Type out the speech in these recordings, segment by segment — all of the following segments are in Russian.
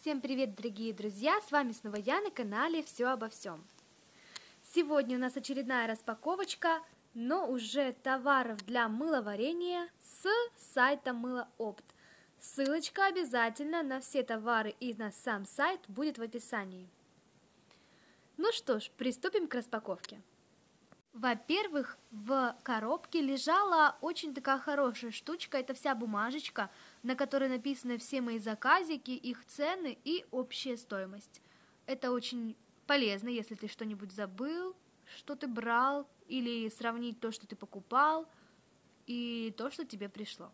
Всем привет, дорогие друзья! С вами снова я на канале Все обо всем. Сегодня у нас очередная распаковочка, но уже товаров для мыловарения с сайта Мылоопт. Ссылочка обязательно на все товары и на сам сайт будет в описании. Ну что ж, приступим к распаковке. Во-первых, в коробке лежала очень такая хорошая штучка, это вся бумажечка, на которой написаны все мои заказики, их цены и общая стоимость. Это очень полезно, если ты что-нибудь забыл, что ты брал, или сравнить то, что ты покупал, и то, что тебе пришло.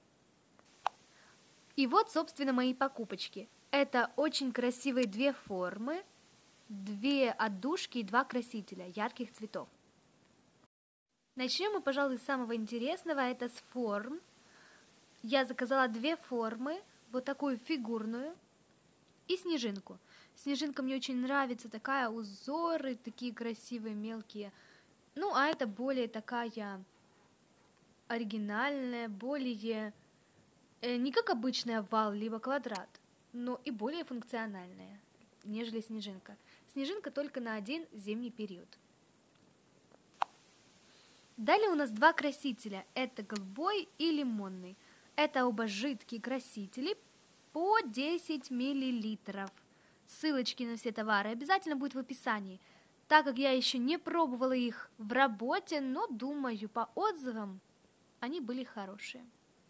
И вот, собственно, мои покупочки. Это очень красивые две формы, две отдушки и два красителя ярких цветов. Начнем мы, пожалуй, с самого интересного, это с форм. Я заказала две формы, вот такую фигурную и снежинку. Снежинка мне очень нравится, такая узоры, такие красивые, мелкие. Ну, а это более такая оригинальная, более не как обычный овал, либо квадрат, но и более функциональная, нежели снежинка. Снежинка только на один зимний период. Далее у нас два красителя, это голубой и лимонный. Это оба жидкие красители по 10 мл. Ссылочки на все товары обязательно будут в описании, так как я еще не пробовала их в работе, но думаю, по отзывам они были хорошие.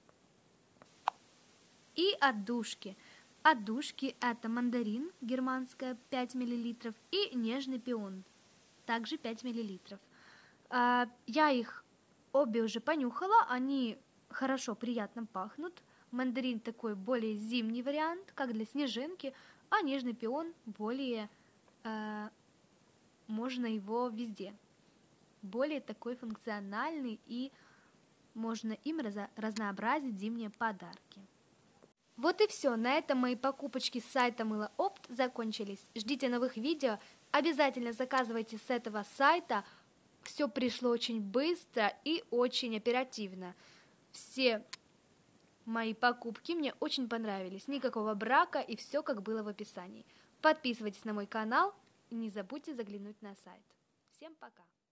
И отдушки. Отдушки это мандарин, германская, 5 мл, и нежный пион, также 5 мл. Я их обе уже понюхала, они хорошо, приятно пахнут. Мандарин такой более зимний вариант, как для снежинки, а нежный пион более, можно его везде. Более такой функциональный, и можно им разнообразить зимние подарки. Вот и все, на этом мои покупочки с сайта Мылоопт закончились. Ждите новых видео, обязательно заказывайте с этого сайта. Все пришло очень быстро и очень оперативно. Все мои покупки мне очень понравились. Никакого брака, и все как было в описании. Подписывайтесь на мой канал и не забудьте заглянуть на сайт. Всем пока!